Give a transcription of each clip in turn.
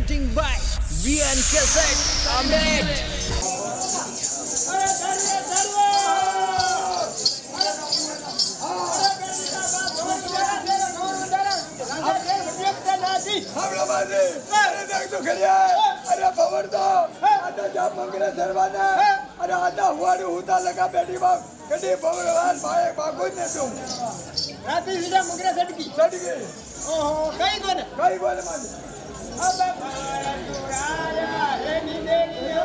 presenting by VN Cassette Update. अरे खबर दो आता जा मंगरे दरवाजा अरे आता हुआ होता लगा बेटी बाप कभी भगवान भाई बागो ने तुम रात सीधा मंगरे सट गई ओहो कई कोने माने अब चुराया रे नींदे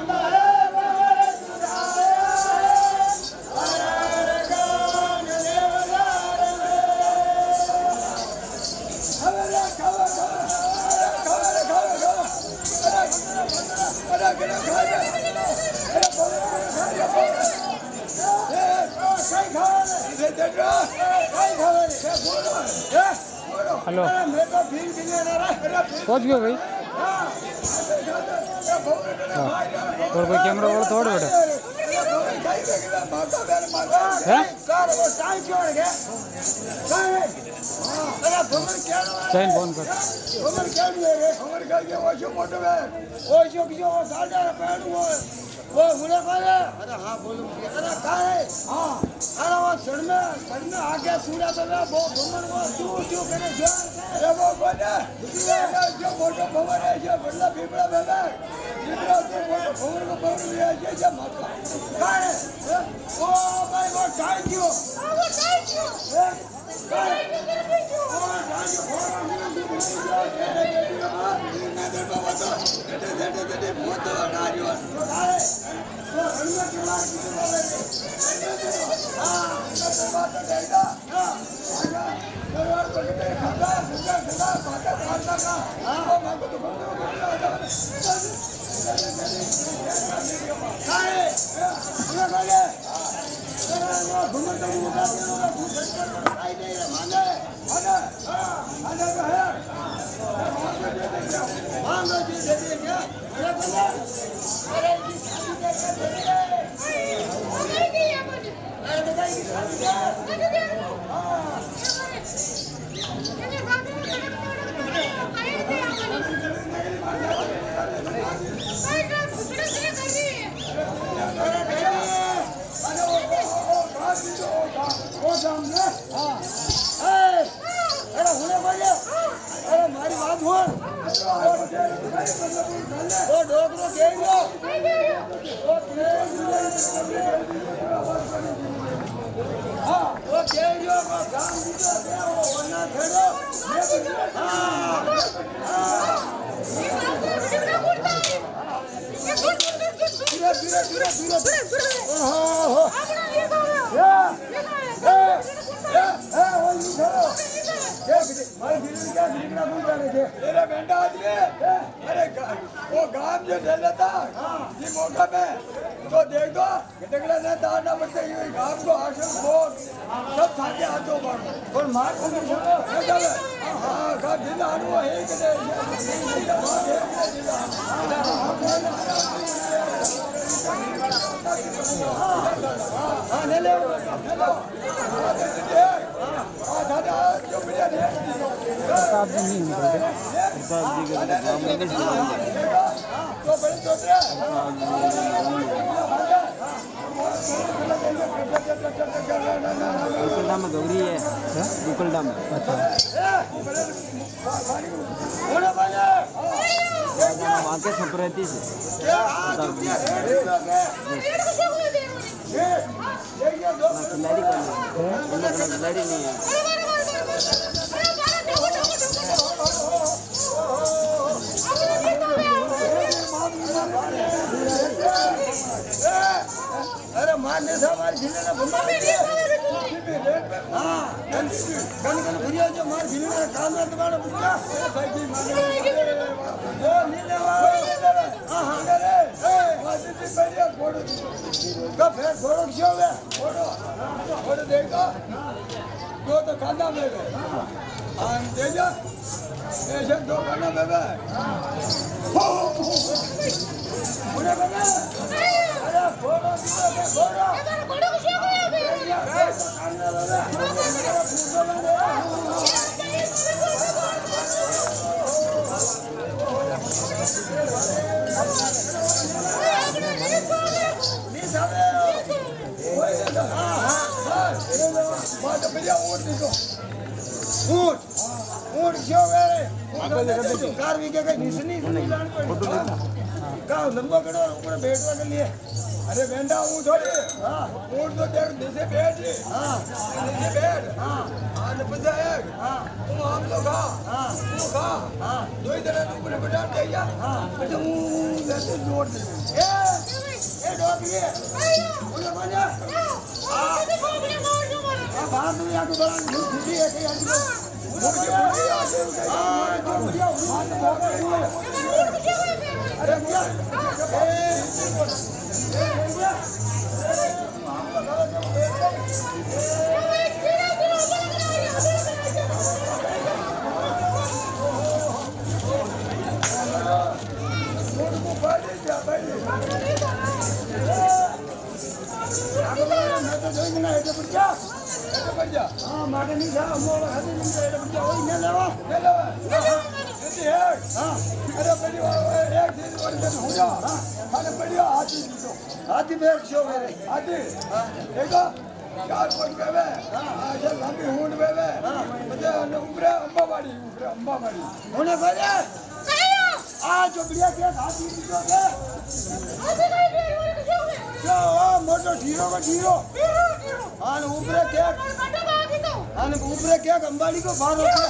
हेलो पहुंच गए भाई। और कोई कैमरा वाला थोड़ा बेटा चैन फोन कर वो मुझे कहा अरे हाँ बोलो अरे कहा है हाँ अरे वो सड़ में आगे सूर्या तो वो भवन वो क्यों करे जो अरे वो बोले जो मोटो भवन है जो बड़ा भीमड़ा बाबा भीमड़ा तो मोटो भवन को भवन है जो माता कहा है ओ भाई वो थैंक यू मेरे बेटा आदमी अरे वो गांव जो ले लेता ये मौका में तो देख दो गटगड़ा ने दाना बच्चे ये गांव को आशल भोग सब थाके हाथों पर और मार को नहीं छोड़ो हां का दिल आनु है कि हां ले ले दादा जो बढ़िया है प्रताप जी नहीं निकलते प्रताप जी के नाम लेकर तो बड़ी चोटरा गोकुलधाम में गौरी है गोकुलधाम में अच्छा वहाँ के छपरेती से खिलाड़ी खिलाड़ी नहीं है अरे मारने से हमारी झीलें ना घुमा हाँ कन भैया जो मार झीलें ना काम ना तुम्हारा बुच्चा वो नीले वाले हाँ हाँ वाजिब बढ़िया फोटो कब है फोटो क्यों है फोटो देखो दो तो खाना में गए आन दे जा ऐसे दो खाना में गए पूरे बना अरे फोटो फोटो क्यों ऊंट क्यों गए कार भी के निसनी लान पड़ी का लंबा करो ऊपर बैठवा के लिए अरे बेंडा हूँ थोड़ी हां ऊँट तो देख नीचे बैठ हां नीचे बैठ हां आज बजा है हां तुम हम लोग खा हां तू खा हां दो ही तरह ऊपर बैठा दिया हां अच्छा वो जैसे जोड़ दे ए डोगरी बोलो बोलो बाहर में आके बड़ा खुशी है कि आज अरे भैया हाँ माके नहीं था मोर हाथी नहीं था बच्चा वही ले लेवा हाँ अरे बड़ी एक दिन और दिन हो जा खाने बढ़िया हाथी दो हाथी बैठ छो मेरे हाथी देखो चार पट पे वे अच्छा लंबी हूंड पे वे मुझे ऊपर अम्बावाड़ी होने बजे आज जो बढ़िया के हाथी दो के क्या मोटो ढीरो का ढीरो हाँ ऊपर क्या हाँ ऊपर क्या अंबाड़ी को बाहर होते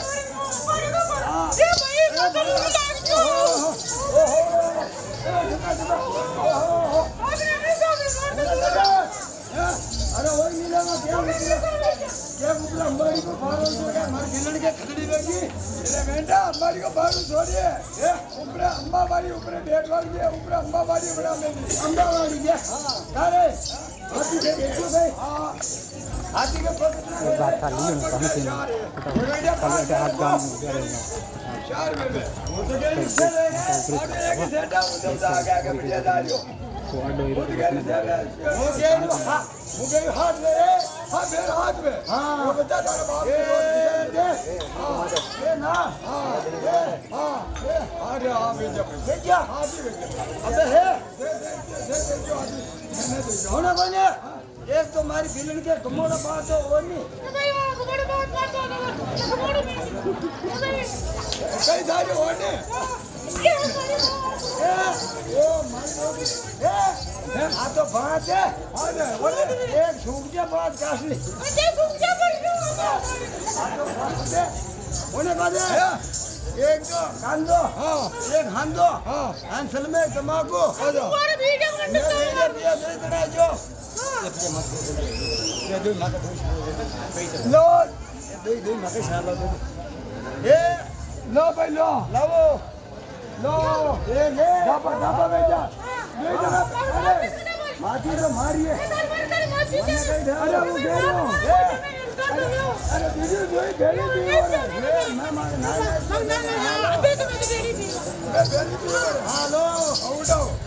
अरे वही मिलेगा क्या ऊपर अंबाड़ी को बाहर होते हमारे खिलड़ के खतरी बेगी अरे बेटा अंबाड़ी को बाहर छोड़िए ऊपर अम्बावाड़ी ऊपर डेढ़ वाली है ऊपर अम्बावाड़ी बड़ा मेरी अंबाड़ी क्या अरे हाथी से देखो भाई हाथी के बात था लियो ना कम से हाथ गांव चार में वो तो क्या इससे आगे एक सेटा उधर से आगे बढ़िया डालियो कोडो इरो मुझे हाथ में हाँ मेरे हाथ में हाँ वो बता तारा बाप ये ना अरे हाँ भेजा ये क्या हाथी भेजा अबे है जो हाथी मैंने तो होना बने एक तो हमारी फिल्म के कमोड़ा बात है और नहीं कई सारे होने ओ मारी आ तो बात है एक झूठ के बाद काशली होने बाजे एक तो कांदो एक हांदो हांसल में तमाकू लो लो भाई लो लाओ लो ये ले दापा भेजा ले जरा अरे माटी तो मारिए अरे वो दे रहा हूं अरे वीडियो जो है बेड़ी दी हो रहा है मैं मार ना मैं बेली भी हां लो उठाओ